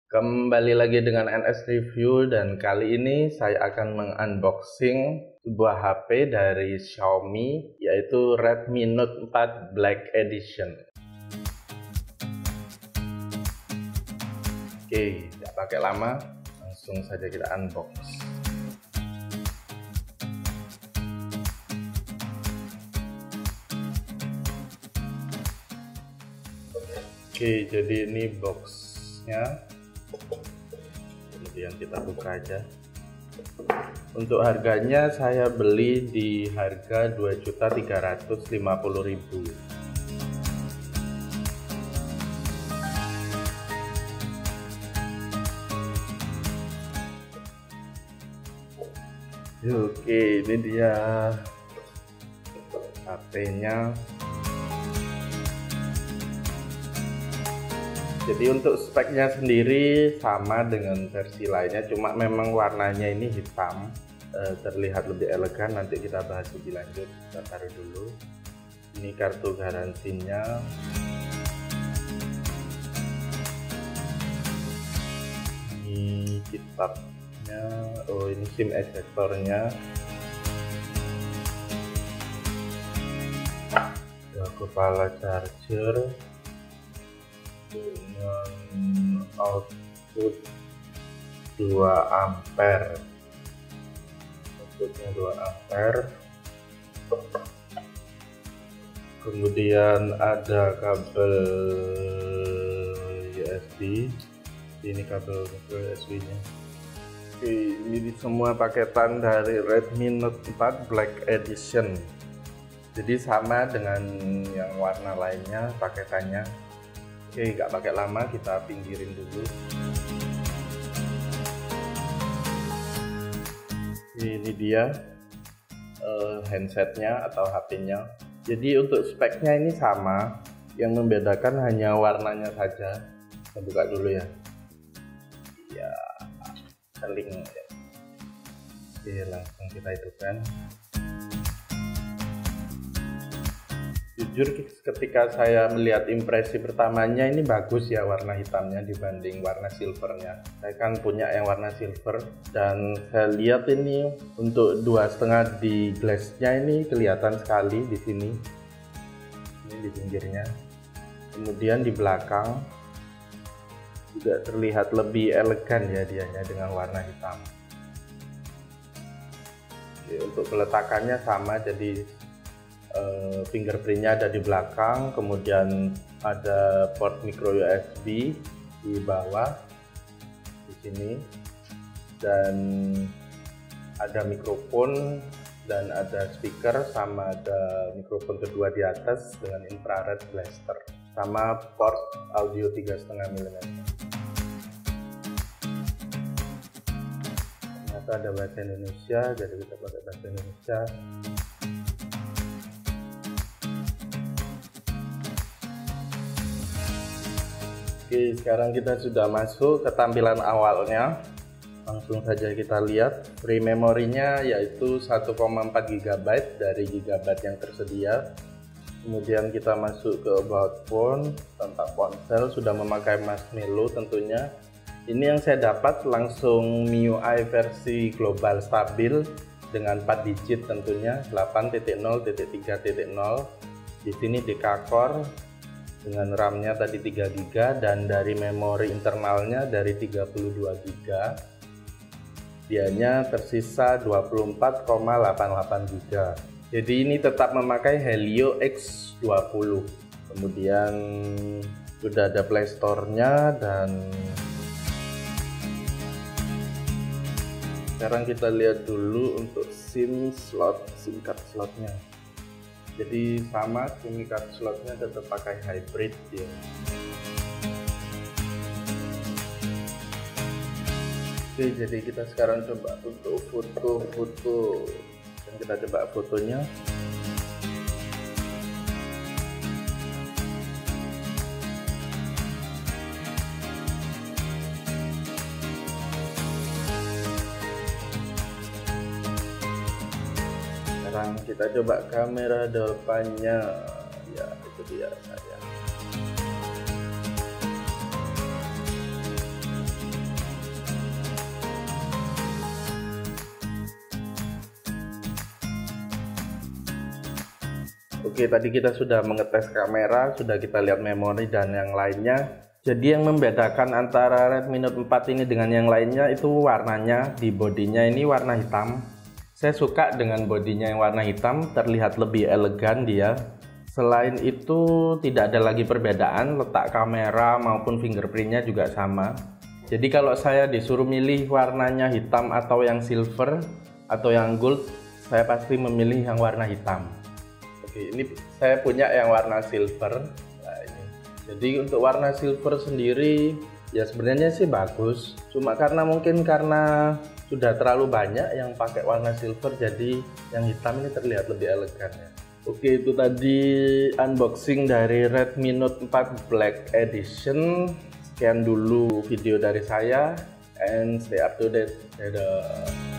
Kembali lagi dengan NS Review, dan kali ini saya akan mengunboxing sebuah HP dari Xiaomi, yaitu Redmi Note 4 Black Edition. Oke, tidak pakai lama, langsung saja kita unbox. Oke, jadi ini boxnya. Kemudian kita buka aja. Untuk harganya saya beli di harga 2.350.000. Oke, ini dia HP-nya. Jadi untuk speknya sendiri sama dengan versi lainnya, cuma memang warnanya ini hitam, terlihat lebih elegan. Nanti kita bahas lebih lanjut. Kita taruh dulu. Ini kartu garansinya. Ini kitabnya. Oh, ini SIM ejectornya. Ada kepala charger dengan output 2 ampere. Outputnya 2 ampere. Kemudian ada kabel USB. Ini kabel USB nya. Oke, ini semua paketan dari Redmi Note 4 Black Edition. Jadi sama dengan yang warna lainnya paketannya. Oke, nggak pakai lama, kita pinggirin dulu. Ini dia handsetnya atau HP-nya. Jadi untuk speknya ini sama, yang membedakan hanya warnanya saja. Kita buka dulu ya. Ya, link. Oke, langsung kita hidupkan. Jujur ketika saya melihat impresi pertamanya, ini bagus ya warna hitamnya dibanding warna silvernya. Saya kan punya yang warna silver, dan saya lihat ini untuk 2,5 di glassnya ini kelihatan sekali di sini. Ini di pinggirnya. Kemudian di belakang juga terlihat lebih elegan ya dianya dengan warna hitam. Oke, untuk peletakannya sama, jadi fingerprintnya ada di belakang, kemudian ada port micro USB di bawah di sini, dan ada mikrofon dan ada speaker, sama ada mikrofon kedua di atas dengan infrared blaster, sama port audio 3,5 mm. Ternyata ada bahasa Indonesia, jadi kita pakai bahasa Indonesia. Oke, sekarang kita sudah masuk ke tampilan awalnya. Langsung saja kita lihat. Free memorinya yaitu 1,4 GB dari gigabyte yang tersedia. Kemudian kita masuk ke about phone, kontak ponsel, sudah memakai marshmallow tentunya. Ini yang saya dapat langsung MIUI versi global stabil dengan 4 digit tentunya, 8.0.3.0. Di sini deca-core dengan RAM-nya tadi 3 GB, dan dari memori internalnya dari 32 GB. Dianya tersisa 24,88 GB. Jadi ini tetap memakai Helio X20. Kemudian sudah ada Play Store-nya, dan sekarang kita lihat dulu untuk SIM card slotnya. Jadi sama, SIM card slotnya tetap pakai hybrid ya. Oke, jadi kita sekarang coba untuk foto-foto, dan kita coba fotonya. Sekarang kita coba kamera depannya. Ya, itu dia saya. Oke, tadi kita sudah mengetes kamera, sudah kita lihat memori dan yang lainnya. Jadi yang membedakan antara Redmi Note 4 ini dengan yang lainnya itu warnanya. Di bodinya ini warna hitam. Saya suka dengan bodinya yang warna hitam, terlihat lebih elegan dia. Selain itu tidak ada lagi perbedaan, letak kamera maupun fingerprintnya juga sama. Jadi kalau saya disuruh milih warnanya hitam atau yang silver atau yang gold, saya pasti memilih yang warna hitam. Oke, ini saya punya yang warna silver. Nah, ini. Jadi untuk warna silver sendiri ya sebenarnya sih bagus. Cuma mungkin karena sudah terlalu banyak yang pakai warna silver, jadi yang hitam ini terlihat lebih elegan ya. Oke, itu tadi unboxing dari Redmi Note 4 Black Edition. Sekian dulu video dari saya, and stay up to date. Dadah.